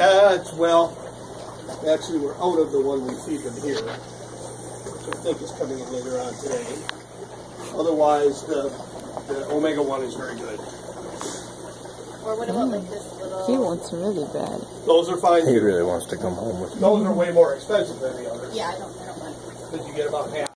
Well, actually we're out of the one we feed them here, which I think is coming in later on today. Otherwise, the Omega-1 is very good. Or what about like this little... He wants really bad. Those are fine. He really wants to come home with me. Those are way more expensive than the others. Yeah, I don't mind. Because you get about half.